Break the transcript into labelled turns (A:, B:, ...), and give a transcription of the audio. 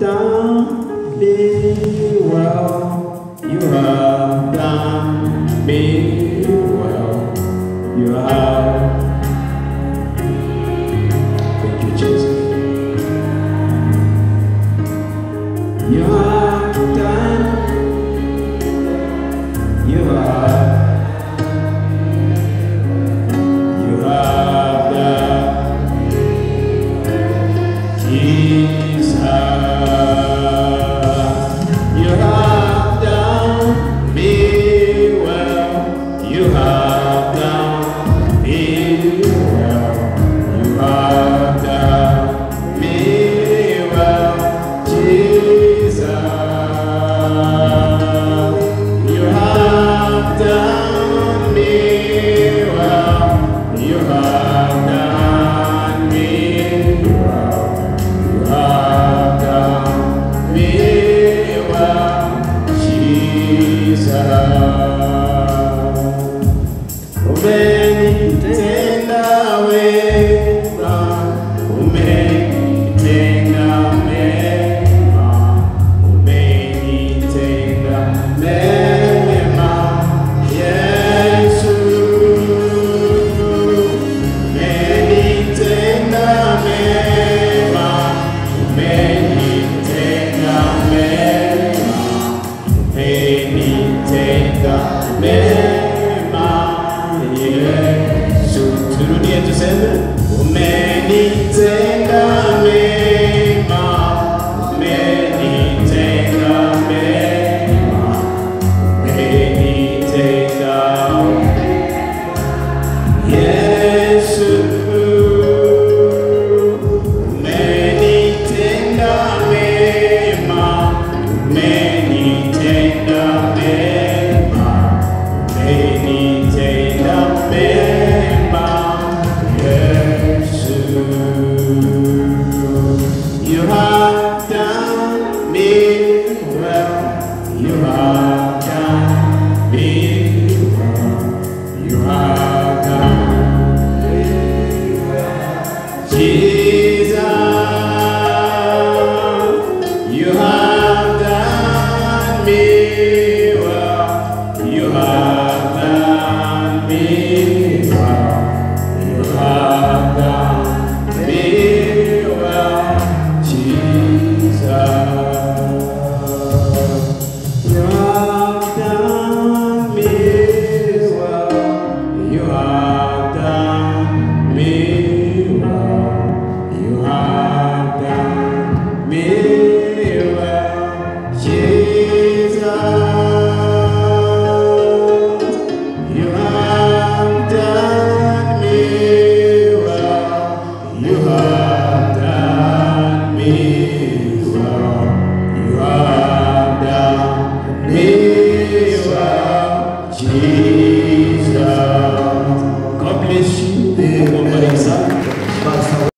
A: done me well. You have done me well. You have. Thank you, Jesus. You have done. You have. You have done. Jesus. You have done me well. You have done me well. You have done me well, Jesus. You have done me well. You have done me well. You have done me well, Jesus. Umenitenda wema, umenitenda mema, umenitenda mema, Yesu. Umenitenda mema, umenitenda mema, umenitenda mema, Yesu. Turudie tuseme, umenitenda mema, umenitenda mema, umenitenda Yesu. Umenitenda mema, umenitenda mema, umenitenda mema, Yesu. You have done me well. You have done me well. You have done me well, Jesus. You have done me well. You have done me well. You have done me well, Jesus. You have done me well. You have done me well. You have done me well, Jesus. You have done me well. You have done me well. You have done me well, Jesus.